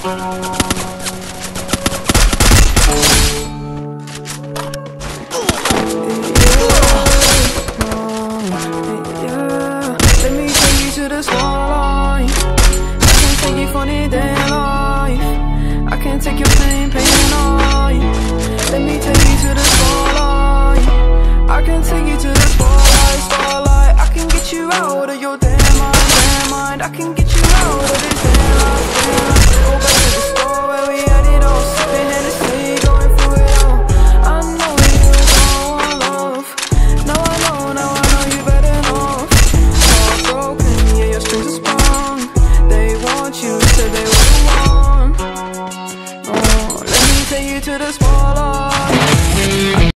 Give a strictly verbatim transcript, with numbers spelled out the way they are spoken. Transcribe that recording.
Let me take you to the skyline. I can take you funny day life. I can take your pain, pain on. Let me take you to the spotlight. I can take you to the spotlight, spotlight. I can get you out of your damn mind, damn mind. I can get you out of this damn life, damn life.